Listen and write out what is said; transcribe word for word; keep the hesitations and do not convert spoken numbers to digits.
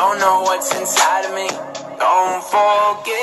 don't know what's inside of me. Don't forget